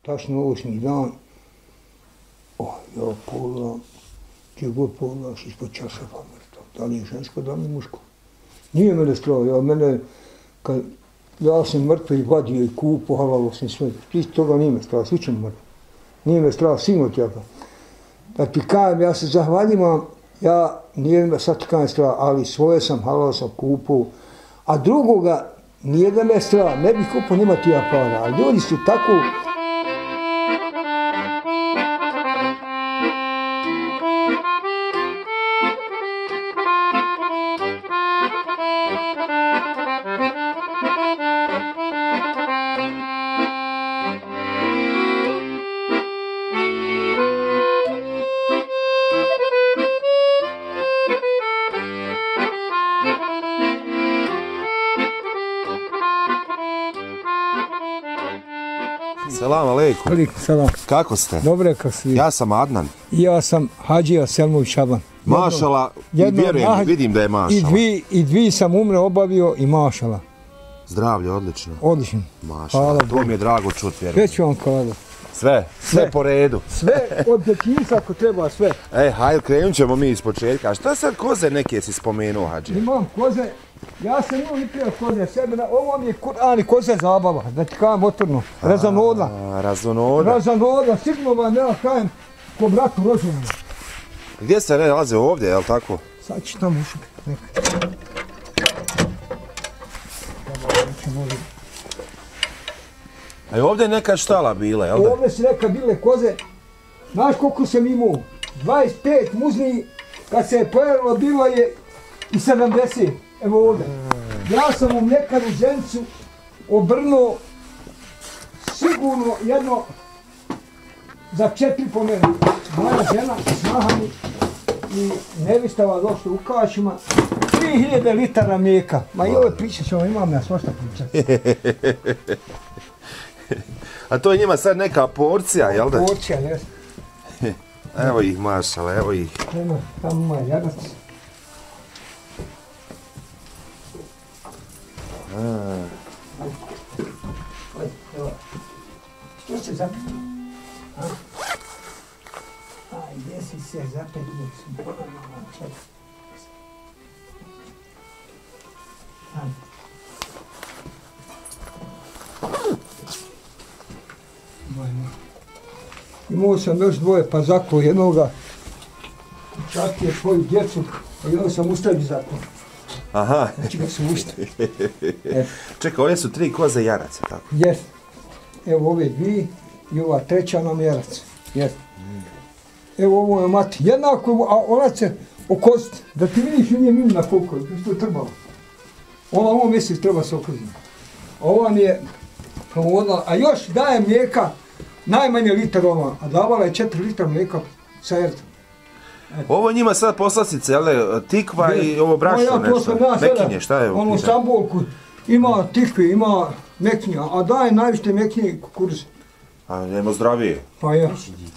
tačno 8. dan, ja pogledam, gdje god pogledaš ispod čaršafa mrtav. Da li je žensko, da li je muško. Nije mene strah, ja sam mrtvo i vadio i kupo, halalo sam sve. Isto toga nije me strah, svi ćemo mrtvo. Nije me strah, sigurno tjaka. Da ti kajem, ja se zahvaljivam, ja nije me sad kajem strah, ali svoje sam, halalo sam kupo. A drugoga, nije da me strah, ne bih kupo, nema ti ja para. Ali ljudi su tako... Selam alejkum. Alejkum selam. Kako ste? Dobre, kako si? Ja sam Adnan. I ja sam Hadžija Selmović Šaban. Mašala, vjerujem, vidim da je mašala. I dvi sam umre obavio i mašala. Zdravlje, odlično. Odlično. Mašala, to mi je drago čuti, vjerujem. Sve ću vam kada. Sve po redu. Sve, od djetinjstva ako treba, sve. Hajde, krenut ćemo mi iz početka. A šta sad koze neke si spomenuo, Hadžija? Imam koze, ja sam imao i prije koze sebe, ovo mi je Kur'an i koze zabava, da ti kajem motorno, razanoda. Razanoda, sigurno vam nema kajem ko bratu rođenu. Gdje se nalaze ovdje, jel tako? Sad ću tamo ušli, nekaj. A ovdje je neka štala bila, jel da? Ovdje su neka bile koze, znaš koliko sam imao? 25 muzni, kad se je pojavilo bilo je i 70, evo ovdje. Ja sam u mljekaru Žencu obrnuo sigurno jedno za 4 po mene. Moja žena, snaha mi i nevistava došla u kašima, 3000 litara mlijeka. Ma i ove priče ćemo, imam ja svašta pričati. A to je njima sad neka porcija, jel da? Porcija, jes. Evo ih, mašala, evo ih. Nema, tamo moj jadac. Što se zapet? Gdje si se zapet? Imao sam još dvoje, pa zaklo jednoga. Čak je svoju djecu, a jednog sam ustavio zaklo. Aha. Znači ga sam ustavio. Čekaj, ovdje su 3 koze jarac, tako? Jes. Evo ove 2 i ova 3 nam jarac. Jes. Evo ovo je mati. Jednako, a ona se okosti. Da ti vidiš u nje mimna koliko je, što je trbalo. Ona ovo mjesec treba se okružiti. A ova mi je provodila, a još daje mlijeka, najmanje litar ova, a davala je 4 litra mlijeka sa jertom. Ovo njima sad poslastice, jel, tikva i ovo brašno nešto, mekinje, šta je? Ono Stambolku, ima tikve, ima mekinja, a daje najviše mekinje i kukuruze. A nema zdravije? Pa ja.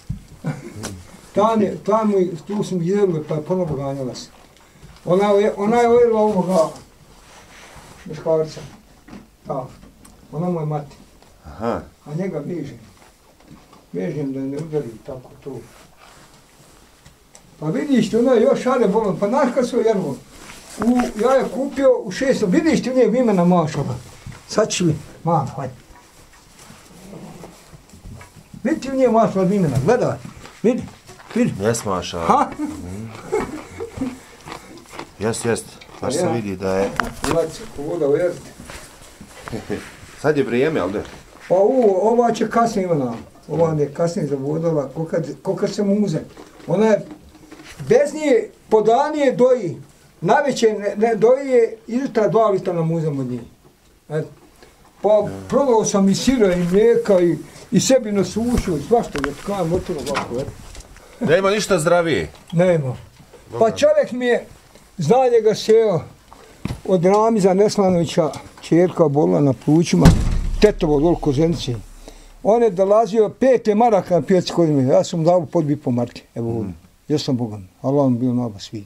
Tamo tu smo jedli, pa je ponovo ganjala se. Ona je ojela ovoga meškarca. Ona mu je mati. Aha. A njega bežim. Bežim da ne udari tako to. Pa vidiš ti, ona je još šare bolan, pa znaš kad su jedno. Ja je kupio u 600, vidiš ti, nije vimena mašala. Sad ću mi, hajde. Vidi ti u nje mašala vimena, gledaj, vidi. Jes mašala. Jest. Baš se vidi da je... Ulac, voda ujeziti. Sad je vrijeme, jel da? Pa ova će kasnije Ivana. Ova je kasnije zavodila, ko kad se muze. Ona je, bez nje, po danije doji. Najveće ne doji je izutra 2 litra na muzem od njih. Pa prodao sam i sira i mlijeka i sebi na sušu i svašta, da tkajem motorno ovako. Nema ništa zdravije? Nema. Pa čovjek mi je, zna njega seo od Ramiza Neslanovića, čerka bolila na plućima, tetovo dol Kozenici. On je dolazio 5 maraka na pijaci kod me, ja sam dao po 2,5 marke, evo ovdje. Ja sam bogan, Allah vam bio naba svit.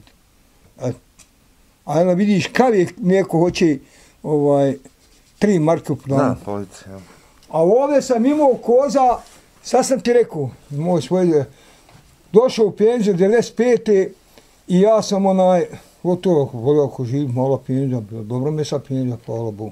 A onda vidiš kad je neko hoće 3 marke u danu. Da, policija. A ovdje sam imao koza sad sam ti rekao, moj svoj, došao u penziju 95. i ja sam gotovo volio ako živim, mala penzija, dobro me sa penzija, hvala Bogu.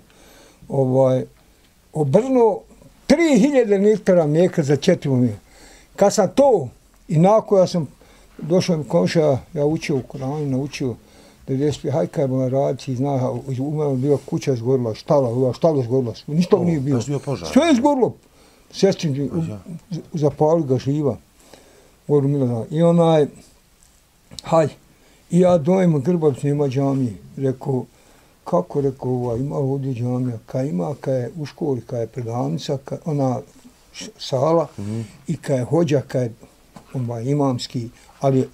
Obrnuo 3000 litara mlijeka za 4 mlijeka. Kad sam to, i nakon ja sam došao mi komšija, ja učio u Koranu, naučio 90 hajka je bila raditi i zna, u mene bila kuća izgorila, štala izgorila, ništa nije bilo. Sve je izgorilo. Sestrin, zapali ga živa. I hajde. I ja dojem Grbavić nema džamije. Rekao, kako rekao, ima ovdje džamija, kaj ima, kaj je u školi, kaj je predavnica, ona sala i kaj je hođa, kaj je imamski, ali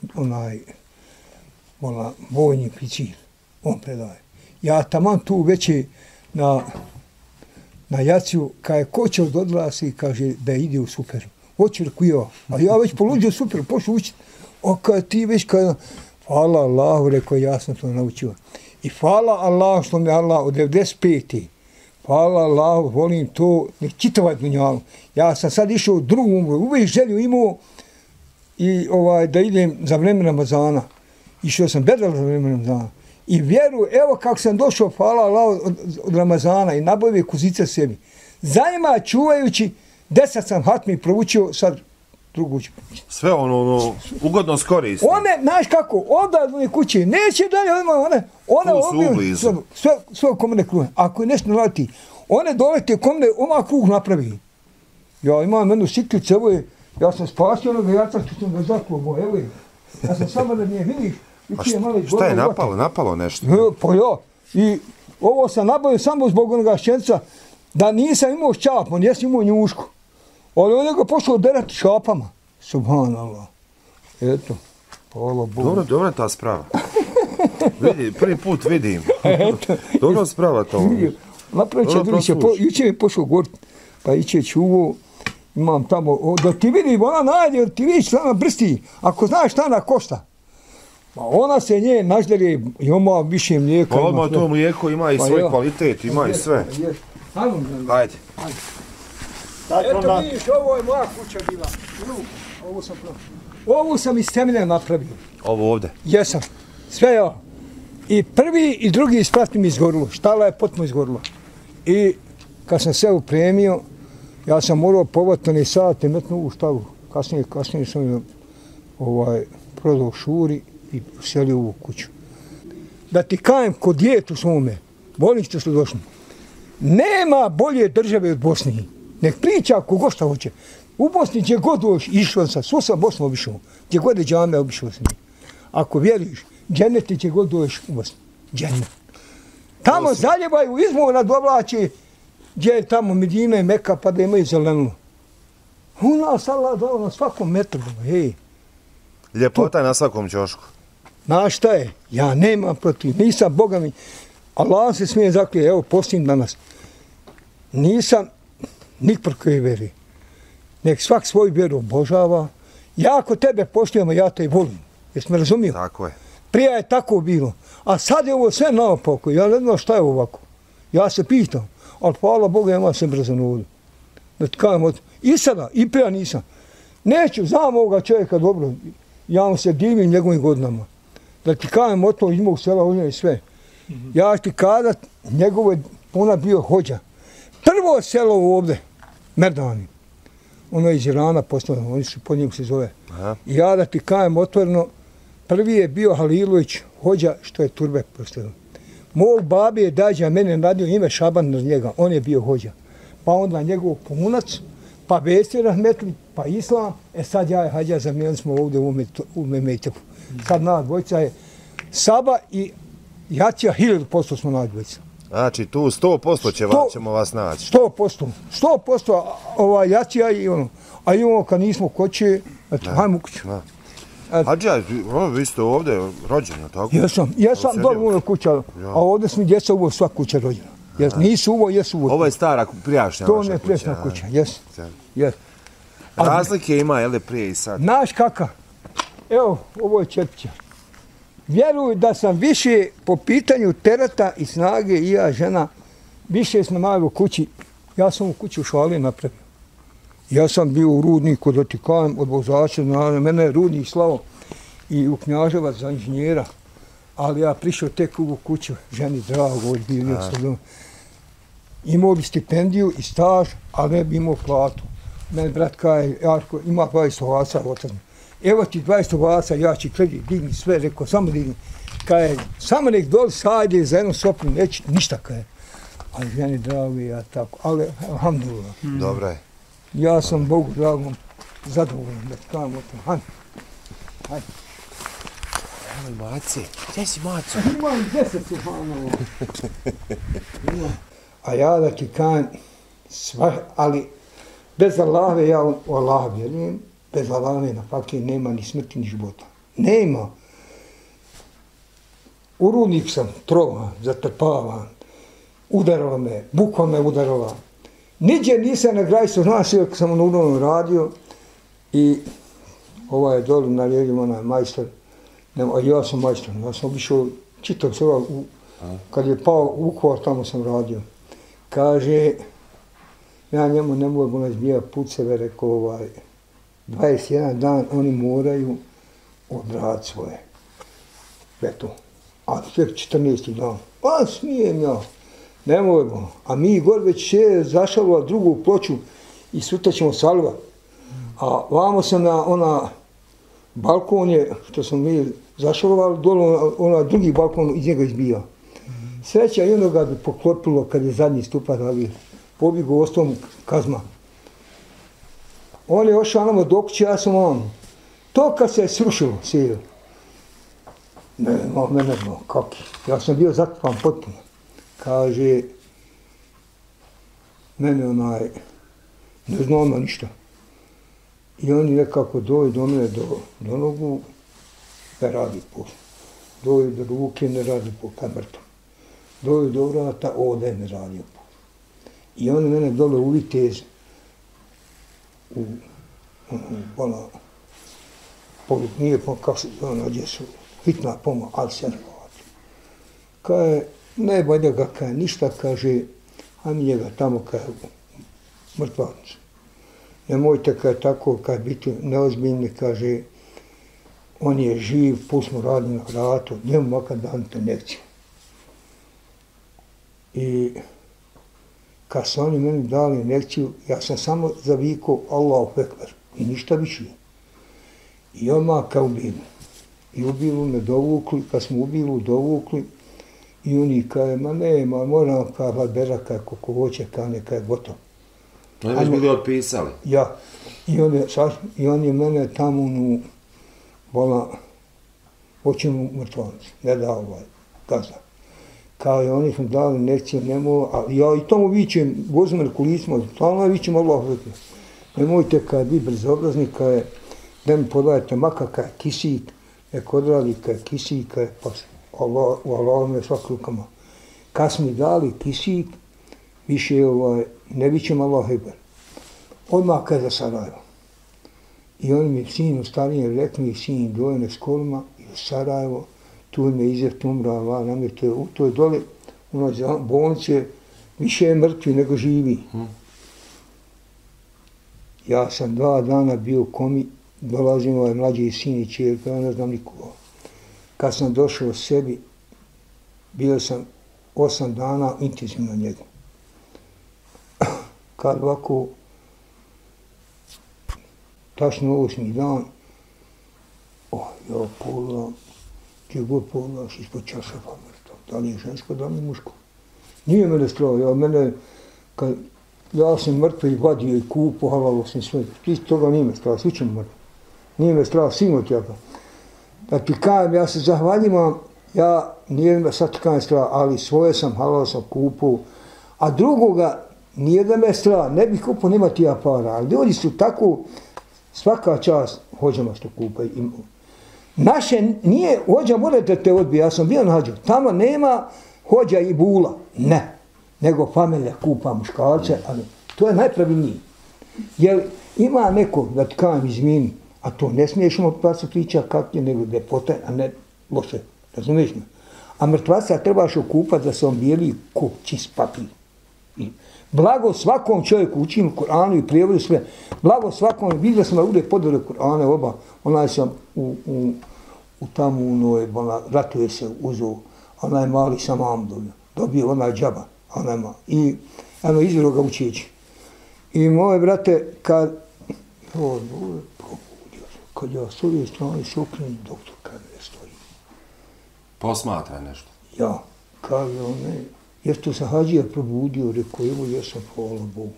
vojni oficir, on predaje. Ja taman tu već na jaciju, kaj je kočeo dodlasi i kaže da ide u super. Hoću rekao ja, a ja već poluđio super, pošao učiti. O kaj ti već kaj, hvala Allahu, rekao ja sam to naučio. I hvala Allahu što mi Allah od 95. Hvala Allahu, volim to, nek čitavaj dunjalu. Ja sam sad išao u drugu umru, uvijek želju imao i da idem za vreme Ramazana. Išao sam bedal za vreme Ramazana. I vjeruj, evo kako sam došao, hvala Allahu, od Ramazana i nabavio kuzice sebi. Zajma čuvajući, 10 sam hatmi provučio, sad drugu ću. Sve ugodno skoristi. One, znaš kako, odavljene kuće, neće dalje, one ovdje, sve oko mene kruhe. Ako je nešto naleti, one dolete oko mene, oma krug napravi. Ja imam jednu siklicu, evo je, ja sam spasio onoga jaca što sam ga zaklobo, evo je. Ja sam samo da nije, vidiš. Šta je napalo? Napalo nešto? Pa ja. I ovo sam nabavio samo zbog onoga šćenca, da nisam imao šćap, on jesam imao njušku. Ali on je ga pošao derati šapama. Subhanallah. Eto, hvala Bogu. Dobra ta sprava. Vidi, prvi put vidim. Dobra sprava to. Napravit će drugi, juče je pošao gorit, pa iće čuvo, imam tamo, da ti vidi, ona najde, ti vidiš šta ona brsti, ako znaš šta ona košta. Ona se nje nažderi, ima više mlijeka. Pa odmah to mlijeko ima i svoj kvalitet, ima i sve. Hajde. Eto vidiš, ovo je moja kuća bila. Ovu sam iz temelja napravio. Ovo ovdje? Jesam, sve ja. I prvi i drugi sprat mi izgorilo, štala je potpuno izgorila. I kad sam se upremio, ja sam morao povatani sat i metnu u štalu. Kasnije sam prodao šuri i uselio u ovu kuću. Da ti kajem kod djetu svome, volim što su došli. Nema bolje države od Bosni. Nek priča kogo šta hoće. U Bosni gdje god doš, išao sam, svo sam Bosnu obišao. Gdje god je džame, obišao sam. Ako vjeriš, dženeti gdje god doš u Bosni. Dženet. Tamo zaljevaju, izmora dovlači, gdje je tamo Medina i Meka, pa da imaju zelenu. U nas Allah dao na svakom metru, hej. Ljepota je na svakom ćošku. Znaš šta je? Ja nemam protiv, nisam, Boga mi, Allah se smije zaklije, evo, postim danas. Nisam nikfor koji veri. Nek svak svoju vjeru obožava. Ja ako tebe poštujem, ja te i volim. Jesi me razumio? Tako je. Prije je tako bilo. A sad je ovo sve naopako. Ja ne znam šta je ovako. Ja se pitam. Ali hvala Boga, ima se brzano ovdje. Da ti kajem i sada, i prije nisam. Neću, znam ovoga čovjeka dobro. Ja mu se divim njegovim godinama. Da ti kajem od to iz mog sela ovdje i sve. Ja ću ti kadat, njegovo je ona bio hođa. Prvo selo ovdje, Merdani. Ono je iz Irana postavljeno, oni su po njegu se zove. I ja da ti kajem otvoreno, prvi je bio Halilović, hođa što je Turbe postavljeno. Mog babi je dađa, mene radio ime Šaban na njega, on je bio hođa. Pa onda njegov punac, pa Vesir Rahmetli, pa Islam, sad ja je hađa, zamijenili smo ovdje u Memetepu. Sad nas dvojica je Saba i Jacija, 1000% smo nas dvojica. Znači tu 100% ćemo vas naći. 100% Jacija i ono. A imamo kad nismo koće, eto, hajmo u kuću. Hadža, vi ste ovdje rođeni, tako? Jesam dobro kuća, a ovdje smo djeca uvo sva kuća rođena. Nisu uvo, jesu uvo. Ovo je stara prijašnja vaša kuća. To ne prijašnja kuća, jes. Razlike ima, jel, prije i sad? Znaš kaka? Evo, ovo je Čepića. Vjeruj da sam više po pitanju tereta i snage i ja žena, više smo najeli u kući. Ja sam u kući u Šali napravio. Ja sam bio u Rudniku, da ti kažem, od vozača, mene je Rudnik slao i u Knjaževac za inženjera, ali ja prišao tek u kuću, ženi drago, odbio sam. Imao bi stipendiju i staž, ali ne bi imao platu. Meni brat kaže, Jarko, ima 20 ovaca, otac. Evo ti 20 ovaca, ja ću kredit, digni sve, rekao, samo digni. Kaže, samo nek doli sajde za jednu sopnu, neće, ništa kaže. Ali ženi drago ja tako, ali alhamdulillah. Dobro je. Ja sam Bogu dragom zadovoljan, da ti kažem o tom. Hajde. Hajde. Evo maci. Gdje si macu? Imam 10 subhanallah. A ja da ti kažem, ali bez Allaha, ja u Allaha vjerujem, bez Allaha na fakir nema ni smrti ni života. Nema. U Rudnik sam trovan, zatrpavan, udarala me, bukva me udarala. Niđe nisam na grajstvu, znaš, kako sam na Udonom radio i ovaj dole naredio onaj majstor, a ja sam majstor, ja sam obišao čitav se kad je pao Vukovar, tamo sam radio. Kaže, ja njemu ne mogu nazbijati puceve, rekao 21 dan oni moraju odraditi svoje. Eto, a tek 14. dan, pa smijem ja. Ne mogu, a mi gor već je zašalila drugu ploču i sutra ćemo salvat. A vamo sam na balkon je, što smo mi zašalovali, dole onaj drugi balkon iz njega izbija. Sreća i onoga bi poklopilo kad je zadnji stupac, ali pobjegu ostom kazma. On je ošao nama do kuće, ja sam on. To kad se je srušilo, sjeo. Mene, kaki. Ja sam bio zatrpan potpuno. Kaže, mene ne znamo ništa. I oni nekako dođe do mene do nogu, ne radi posao. Dođe do ruke, ne radi posao, kad mrtav. Dođe do vrata, ovdje ne radi posao. I oni mene dole u vitez, nije kako se zove, gdje su hitna pomoć, ali se ne radi. Kaže, ne bolje ga kaže, ništa kaže, a mi njega tamo kaže, mrtvarnicu. Nemojte kaže tako, kaže biti neozbiljni, kaže, on je živ, pustimo radi na vratu, njemu makar danite neće. I kad su oni meni dali injekciju, ja sam samo zavikao Allahu Ekber i ništa više. I odmah kao ubilu. I ubilu me dovukli, kad smo ubilu dovukli, i oni kaže, ma nema, moram kao beraka, kako hoće, kao neka je gotovo. Oni već bili otpisali? Ja. I on je mene tamo hoće mu mrtvarnicu, ne da gazda. Kao i oni smo dali injekciju, ali ja i tomu vićem, vozim na kulicima, stalno vićem Allah, nemojte kad biti bezobrazni, kad da mi podajete makar kad je kisik, nek odradi kad je kisik, kad je posle. U Allahom je svak rukama. Kad smo mi dali kisik, više ne vićem Allah Ekber. Odmah kad za Sarajevo. I oni mi sinu starijem rekli, sin dojene s kolima, i u Sarajevo, tu me izjert umrava, namjete u toj dole, u bolnice, više je mrtvi nego živi. Ja sam 2 dana bio u komi, dolazim ovaj mlađi sin i čerka, ja ne znam nikoga. Kad sam došao sebi, bio sam 8 dana intenzivno njega. Kad ovako, tačno 8. dan, ja pogledam, gdje god pogledaš ispod čaršafa mrtav. Da li je žensko, da li je muško. Nije mene strao, ja sam mrtvo i vadio i kupo, halalo sam sve. Toga nije me strao, svi ćemo mrtvo. Nije me strao, sigurno tjaka. Da ti kajem, ja se zahvaljivam, ja nije me sad kajem strah, ali svoje sam, halal sam kupo, a drugoga nije da me strah, ne bih kupo, nema ti ja para, ali ljudi su tako, svaka čast hođama što kupaju. Naše nije, hođa morate te odbiti, ja sam bio na hađu, tamo nema hođa i bula, ne, nego familija kupa muškarce, ali to je najpravilnije. Jer ima neko, da ti kajem, izmini, a to ne smiješ mu mrtvaca priča kak je, nego ljepote, a ne loše, razumiješ me? A mrtvaca trebaš okupati da se on bijeli ko čist papir. Blago svakom čovjeku, učimo Kur'anu i prijevodu sve. Blago svakom, vidio sam da uvijek podele Kur'ane oba. Onaj sam u Tamunoj, ratuje se uzeo, onaj mali sam dobio onaj džaba, onaj mali. I eno izvjelo ga učeći. I moje brate, kad ja s ove strane se okrenim, doktor kad ne stoji. Posmatra nešto. Ja, kaže on, ne, jer to se hađija probudio, rekao, evo jesam, hvala Bogu.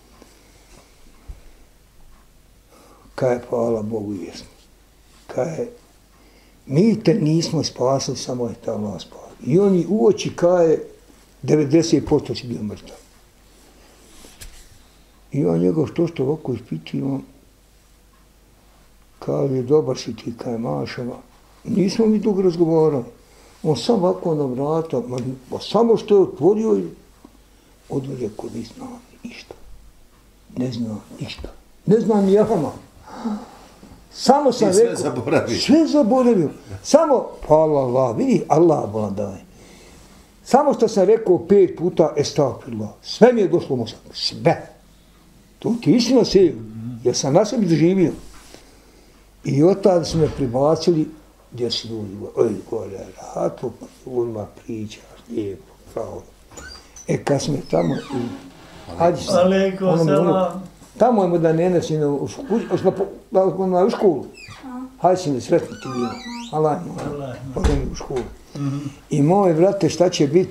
Kaj, hvala Bogu, jesam. Kaj, mi te nismo spasili, samo je ta Allah spasila. I oni u oči kaje, 90% si bio mrtav. I ja njega što ovako ispitio, kaže, dobar si ti, kaj mašava. Nismo mi dugo razgovarali. On sam ovako na vrata, samo što je otvorio, rekao, ne znam ništa. Ne znam ništa. Ne znam ni jahama. Samo sam rekao, sve zaboravio. Samo, hvala Allah, vidi, Allah bolan daje. Samo što sam rekao 5 puta, estağfirullah. Sve mi je došlo u mozak. Sve. To ti istina se, jer sam na sebi doživio. I od tada su me pribacili, gdje su ljudi, oj, gore, ratu, odmah pričaš, lijepo, pravo. Kad smo tamo, tamo je mu da nene sine u školu. Hajde sine, sretno ti bilo. Allah u školu. I moje brate, šta će biti?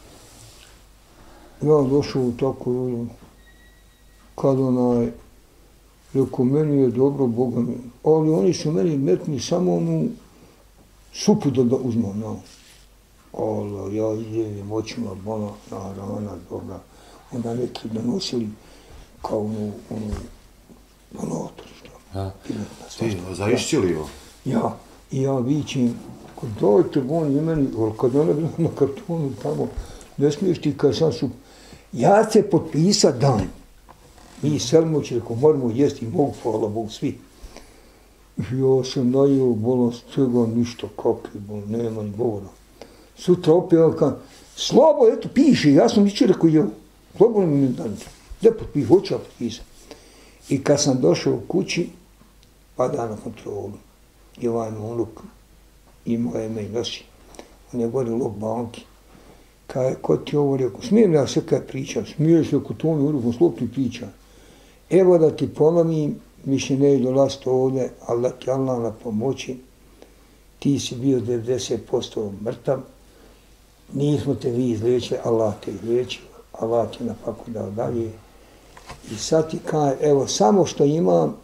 Ja došao u toku, kad onaj, rekao, meni je dobro, Boga mi. Ali oni su meni metni samo onu supu da uzmem, no. Ali ja idem očima, bona, na rana, dobra. Onda neki donosili kao onu otorišta. Ti, zaišćili jo? Ja, i ja vićem, dajte bon i meni, kad ona bila na kartonu tamo, ne smiješ ti kad sam su, ja se potpisat dan. Mi Selmoći, rekao, moramo jesti, mogu, hvala Bogu, svi. Ja sam najeo, bolan, svega ništa, kakvi, bolan, nema ni govora. Sutra opet, ja kažem, slabo, eto, piše, ja sam niče rekao, jel, slobodno mi dan, gdje potpiš, hoću ja potpisat. I kad sam došao u kući, pada na kontrolu. I ovaj unuk imao ime i nosi. On je gore log banki. Kaj, ko ti ovo rekao, smijem ja sve kaj pričam, smiješ se kod tome unukom, slop ti pričam. Evo da ti polomim, više ne dolaziti ovdje, ali da ti Allah na pomoći. Ti si bio 90% mrtav, nismo te vi izliječili, Allah te izliječio, Allah ti napako dao dalje. I sad ti kaj, evo, samo što imam,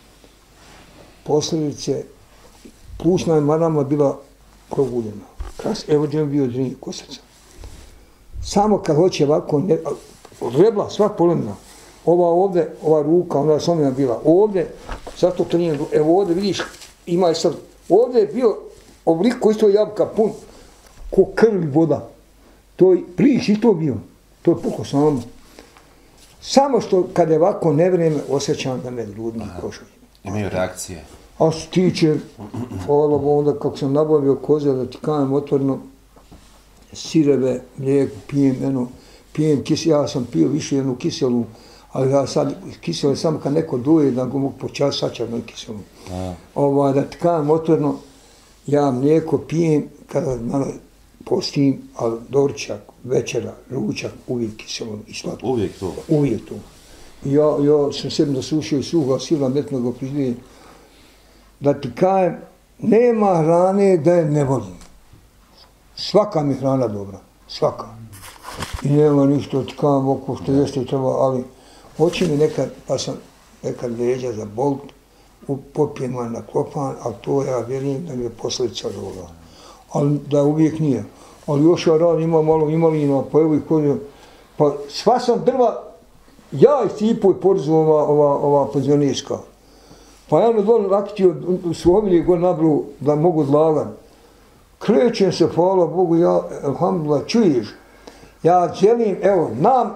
posljedice, plućna je marama bila proguljena. Evo gdje je bio drinje kosaca. Samo kad hoće ovako, rebla, sva polemna. Ova ovdje, ova ruka, ona je slomljena bila. Ovdje, zato to nije, evo ovdje vidiš, ima je sad, ovdje je bio oblik koji isto jabuka pun, ko krvi voda. To je pliš i to bio, to je puko samo. Samo što kad je ovako nevreme, osjećam da me grudni košaju. Imaju reakcije. A što tiče, hvala onda kako sam nabavio koze, da ti kajem otvorno, sireve, mlijeko, pijem kiselu, ja sam pio više jednu kiselu, ali ja sad kiselu samo kad neko duje, da ga mogu počati sačarno kiselu. Da ti kajem otvorno, ja mlijeko pijem kada malo postim, ali doručak, večera, ručak, uvijek kiselo i slatko. Uvijek to? Uvijek to. Ja sam sebi nasušio i suha, sila metno ga priždijem. Da ti kajem, nema hrane da je ne volim. Svaka mi hrana dobra, svaka. I nema ništa, ti kajem oko što jeste treba, ali hoće mi nekad, pa sam nekad leđa za bolt, popijem na klopan, ali to ja vjerujem da mi je posljedica roga. Ali da uvijek nije. Ali još ja radim, imam malo imalina, pa evo ih kodim, pa sva sam drva, ja isipu i porzu ova penzionirska. Pa ja me dole rakitio u svomilje gore nabru da mogu odlagan. Krećem se, hvala Bogu, ja, alhamdulillah, čuješ. Ja želim, evo,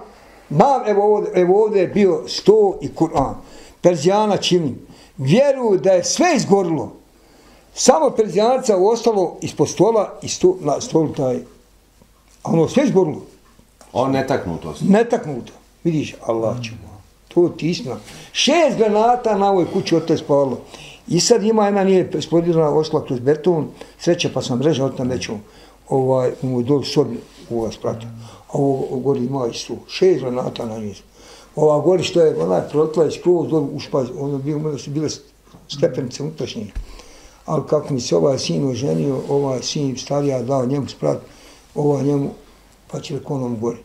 evo ovdje je bio sto i Kur'an. Perzijana činim. Vjeruju da je sve izgorilo. Samo Perzijanca ostalo ispod stola i na stolu taj. A ono sve izgorilo. On netaknuto? Netaknuto. Vidiš, Allah će mu. To ti istina. 6 granata na ovoj kući od te spalo. I sad ima jedna nije spodila osla kroz beton, sreće pa sam režao tam neću u dolu sobi u vas prata. A ovo gori ima isto. 6 granata na njih. Ova gori što je, ona je protla iz skroz dolu ušpaz, ono su bile stepenice unutrašnje. Ali kako mi se ovaj sin oženio, ovaj sin starija dao njemu sprat, ovaj njemu, pa će rekao onom gori.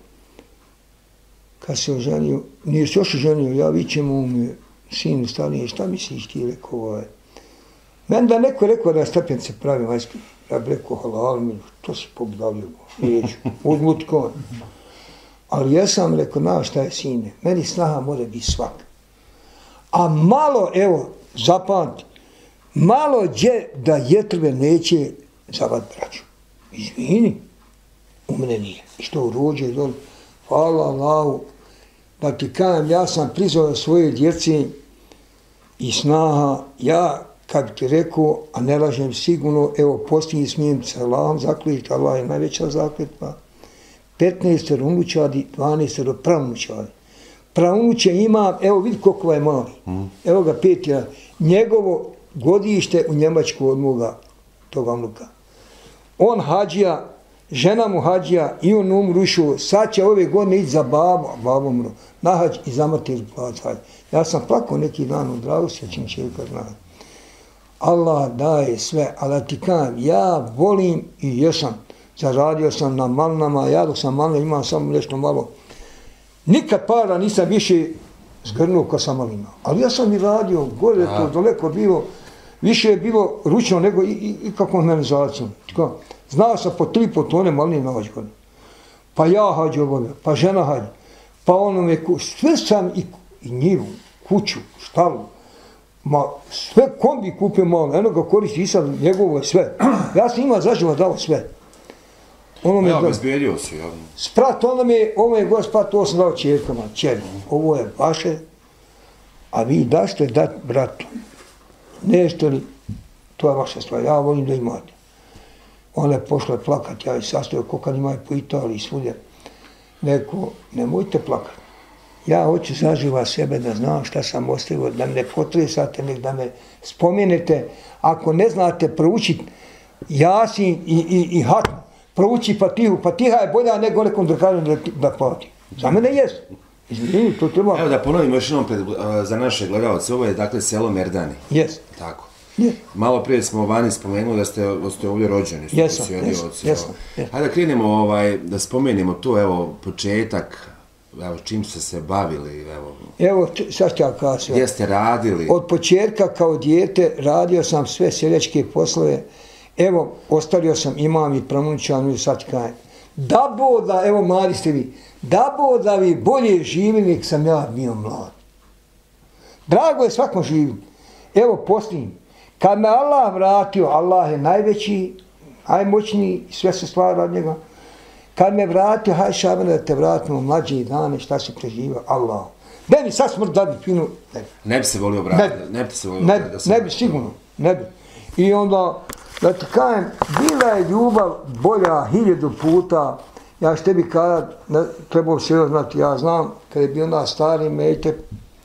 Kad se oženio, nije se još oženio, ja vićem ovom sinu starije, šta misliš ti, rekao meni da neko rekao da stepenice pravi majski, ja bi rekao halal mi, to se pobudavljamo, neću, uzmuti kon. Ali ja sam rekao, znaš šta je sine, meni snaha mora biti svak. A malo, evo, zapamti, malo gdje da jetrve neće zavad braću. Izvini, u mene nije. I što urođe dole, hvala Allahu, da ti kajem, ja sam prizvao svoje djece i snaha, ja, kad bi ti rekao, a ne lažem sigurno, evo, posljednji smijem se Allahom zakljeti, Allah je najveća zakljetva, 15 unučadi, 12 pravunučadi. Pravunuče ima, evo vidi koliko je mali, evo ga 5, njegovo godište u Njemačku od moga toga unuka. On hađija, žena mu hađija i on umrušao, sad će ove godine ići za babu, a babu umru, na hađ i zamrti plac hađ. Ja sam plakao neki dan u Dragu, sjećam čelika znati. Allah daje sve, ali ti kajem, ja volim i jesam, zaradio sam na malnama, ja dok sam malna imam samo nešto malo. Nikad para nisam više zgrnuo ko sam malina, ali ja sam i radio, gore to daleko bilo, više je bilo ručno nego i kako mene zacom. Znao sam po 3 tone maline na hađ godine. Pa ja hađu obavio, pa žena hađu, pa ono me, sve sam i njivu, kuću, štalu, ma sve kombi kupio malo, eno ga koristi i sad njegovo je sve. Ja sam ima zaživa dao sve. Ja, bezbjedio si, javno. Sprat, ovo je god sprat, ovo sam dao čerkama, čeri. Ovo je vaše, a vi dašte dat bratu. Nešto li, to je vaša stvar, ja volim da imate. Ona je pošla plakat, ja je sastavio ko kad imaju po Italiji svudje. Neko, nemojte plakat. Ja hoću zaživa sebe da znam šta sam ostavio, da me ne potresate, nek da me spomenete. Ako ne znate proučiti Jasin i Hatmu, prouči Fatihu, Fatiha je bolja nego nekom drkažem da plati. Za mene jest. Izvini, to treba. Evo da ponovim još jednom za naše gledalce, ovo je dakle selo Merdani. Jest. Tako. Yes. Malo prije smo vani spomenuli da ste ovdje rođeni. Jesam. Hajde da krenemo, da spomenemo to, evo, početak, evo, čim ste se bavili, evo, sad ću ja kažem. Gdje ste radili? Od početka kao dijete radio sam sve seljačke poslove. Evo, ostavio sam, imam i pravunučanu i sad kajem. Da boda, evo mladi ste vi, da boda vi bolje živi nek sam ja bio mlad. Drago je svakom živim. Evo posljednjim. Kad me Allah vratio, Allah je najveći, najmoćniji, sve se stvara od njega. Kad me vratio, haj Šabane da te vratimo mlađe dane, šta se preživio, Allah. Ne bi sad smrt da bi pinu, ne bi. Ne bi se volio vratiti, ne bi, sigurno, ne bi. I onda, da ti kajem, bila je ljubav bolja 1000 puta. Ja što tebi kada, trebao sve znati, ja znam, kad je bio na stari Mejte,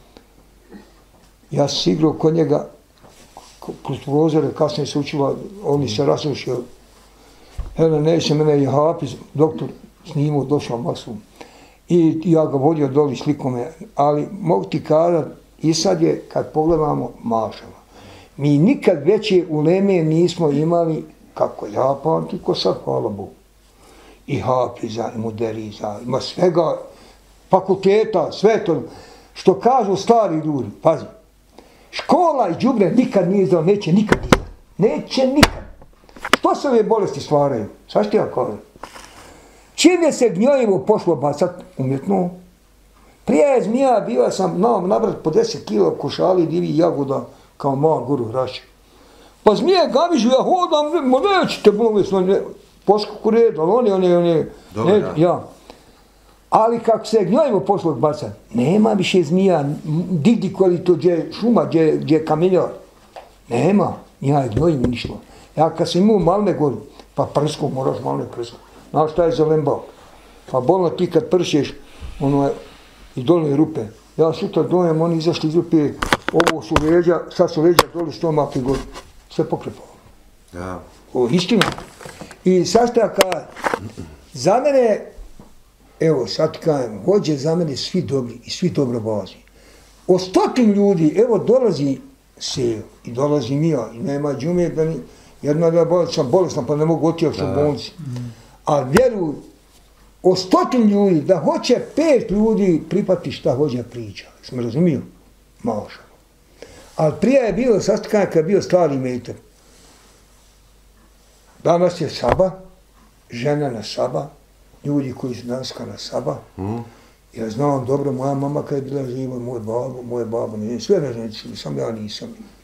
ja sam igrao kod njega, kroz prozore, kasnije se učila, on se rasrušio. Evo, neće mene i Hafiz, doktor snimao, došao masu. I ja ga vodio doli slikome, ali mogu ti kada, i sad je, kad pogledamo, mašala. Mi nikad veće uleme nismo imali, kako ja pamtim, ko sad, hvala Bogu. I Hafiza, i Muderiza, ima svega, fakulteta, sve to. Što kažu stari ljudi, pazi, škola i đubre nikad nije izdao, neće nikad izdao. Neće nikad. Što se ove bolesti stvaraju? Sad što ja kažem? Čim je se gnjojivo pošlo bacat umjetno, prije je zmija, bila sam nabrat po 10 kila košali divi jagoda kao moja guru hraša. Pa zmije gamižu, ja hodam, nećete bilo poskoku red, ali oni, ja. Ali kako se gnjojivo pošlo bacat, nema više zmija, digdi koji to gdje šuma, gdje je kamenjar. Nema, ja je gnjojivo nišlo. Ja kad sam imao malne gori, pa prsko, moraš malne prsko. Znaš šta je za lembao? Pa bolno ti kad pršeš, ono je, i dole rupe. Ja sutra dojem, oni izašli iz rupe, ovo su leđa, sad su leđa dole stomak i gore. Sve pokrepalo. Da. O, istina. I sad šta kada, za mene, evo sad kajem, hođe za mene svi dobri i svi dobrobazni. O 100 ljudi, evo dolazi Sejo i dolazi ja i nema džume da ni, jedna da sam bolestan pa ne mogu otići u bolnici. A vjeruj, o 100 ljudi, da hoće 5 ljudi pripati šta hođa priča. Smo razumio? Maša. Ali prije je bilo sastkanje kad je bio stari metar. Danas je Saba, žena na Saba, ljudi koji su danska na Saba. Ja znam dobro, moja mama kad je bila živa, moje babo, sve režnici, sam ja nisam.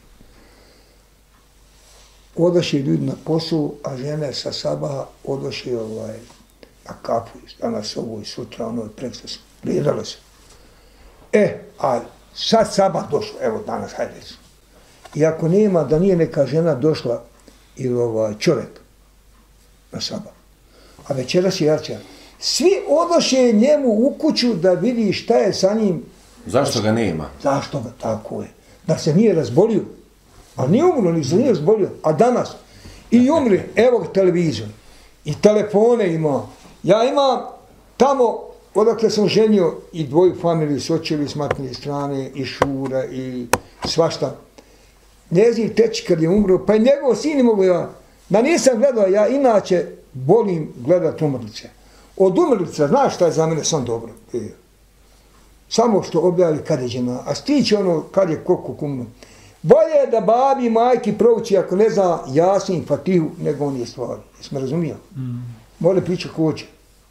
Odošli ljudi na poslu, a žene sa Saba odošli na kapu, danas ovo i sutra, ono je preksto se, prijedalo se. A sad Saba došla, evo danas, hajde. I ako nema, da nije neka žena došla ili čovjek na Saba, a večeras je Jarčar, svi odoše njemu u kuću da vidi šta je sa njim. Zašto ga nema? Zašto ga, tako je. Da se nije razbolio. A nije umro, ni se nije razbolio. A danas. I umri, evo ga televizor. I telefone ima. Ja imam tamo, odakle sam ženio i dvoju familiju, s očevi, s matnije strane, i Šura, i svašta. Njezin teči kad je umro, pa i njegov sin mogu ja. Da nisam gledao, ja inače volim gledat umrlice. Od umrlica, znaš šta je za mene sam dobro? Samo što objavi kad je žena, a stiće ono kad je koliko kumno. Bolje je da babi, majki prouči, ako ne zna Jasin, Fatihu, nego on je stvari. Jesmo razumijeli? Može pričati ko hoće.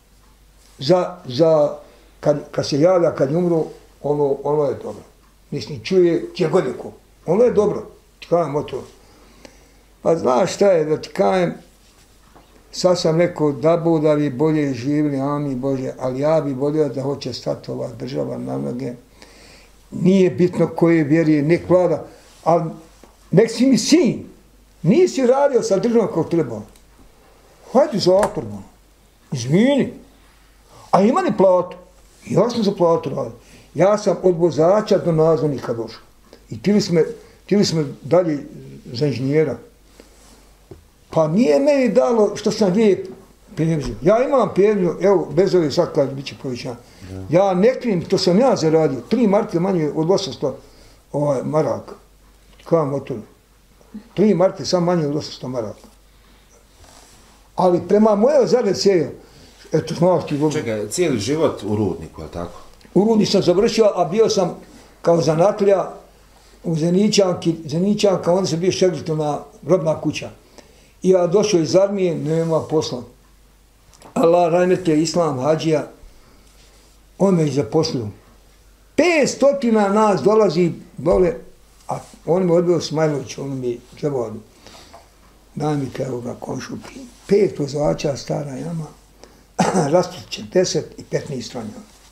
Kad se javlja, kad je umro, ono je dobro. Mislim, čuje, gdje god je ko. Ono je dobro. Ti kajem o to. Pa znaš šta je, da ti kajem, sad sam rekao da bi bolje živjeli, amin Bože, ali ja bi volio da hoće stati ova država na noge. Nije bitno koje vjeruje, nek vlada, ali nek si mi sin, nisi radio sa državom kao treba. Hajde zatvor, izmini. A ima li platu? Ja sam za platu radio. Ja sam od vozača do nadzornika došao. I tili smo dalje za inženjera. Pa nije meni dalo što sam lijep penziju. Ja imam penziju, evo, bez ove sad kad bit će povećan. Ja ne krijem, to sam ja zaradio. 3 marke manje od 800 maraka. Kao motor. 3 marke sam manje od 800 maraka. Ali prema moje zarade Sejo, eto, znaš ti... Čekaj, cijeli život u Rudniku, je li tako? U Rudniku sam završio, a bio sam kao zanatlija u Zeničanka, onda sam bio šegrtona robna kuća. I ja došao iz armije, nema posla. Allah, rahmet je Islam, Hadžija, on me i zaposlio. 500 nas dolazi dole, a on me odbio Smajlović, on mi je trebao, daj mi kao ga konšu, 5 vozača, stara jama, rastuće 10 i 15 stranja.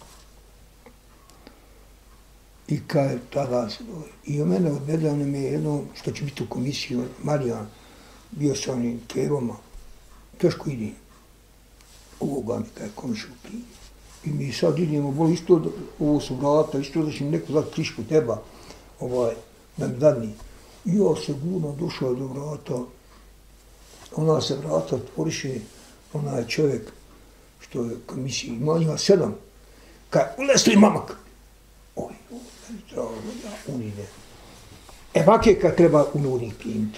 I kaj tada se dole. I o mene odvedao nam je jedno, što će biti u komisiji, Marijan, bio sa onim kevama, teško ide. Ovoga mi kaj komšu prije. I mi sad idemo, boli isto, ovo su vrata, isto da će mi neko dati krišku teba, da mi dadni. I ja se gurno došao do vrata, ona se vrata otvoriše, ona je čovjek, što je komisiji, ima njega 7. Kaj, ulesli mamak. Oj, drago, ja, on ide. Vake kad treba u Rudnik primiti.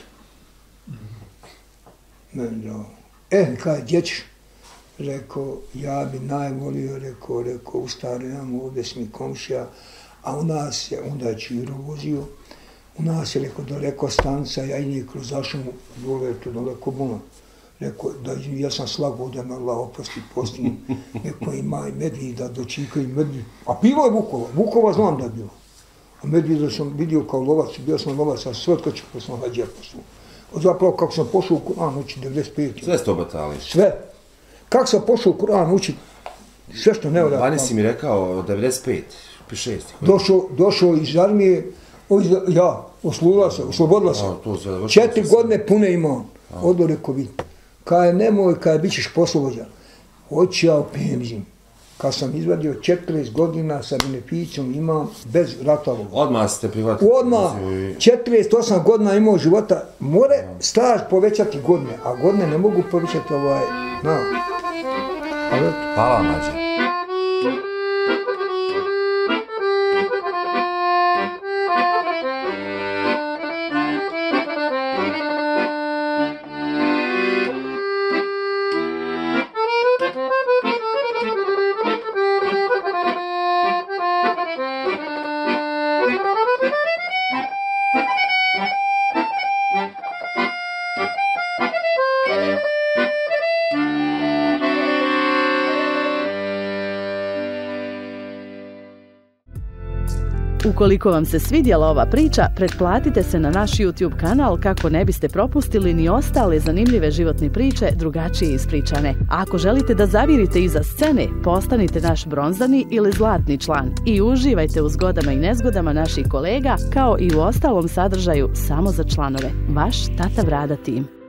Meni drago. Kaj, gdje ćeš? Rekao, ja bi najvolio, rekao, u staro jam, ovdje si mi komšija, a u nas je, onda je Čiro vozio, u nas je, rekao, daleko stanca, ja i nije kroz zašumu, dole je to daleko buna. Rekao, ja sam slagao da me Allah oprosti postim, rekao, ima i medvida, dočika i medvida. A bilo je Vukova, Vukova znam da je bilo. A medvida sam vidio kao lovac, bio sam lovac, a sve otkačio pa sam Hadžija poslao. Zapravo, kako sam pošao u Kur'an učiti 95. Sve ste obatali? Sve. Kako sam pošao u Kur'an učiti, sve što ne odakle. Vani si mi rekao 95, 6. Došao iz armije, oslobodila sam. 4 godine pune imam. Odlo rekao vidi. Kaj nemoj, kaj bit ćeš poslovođan. Hoću ja u penziju. kad sam izvadio 40 godina sa beneficijom imam bez ratova. Odmah ste prihvatili? Odmah, 48 godina imao života, more staž povećati godine, a godine ne mogu povećati Hvala vam, Mađe. Ukoliko vam se svidjela ova priča, pretplatite se na naš YouTube kanal kako ne biste propustili ni ostale zanimljive životne priče drugačije ispričane. A ako želite da zavirite iza scene, postanite naš bronzani ili zlatni član i uživajte u zgodama i nezgodama naših kolega, kao i u ostalom sadržaju samo za članove. Vaš Tata Brada tim.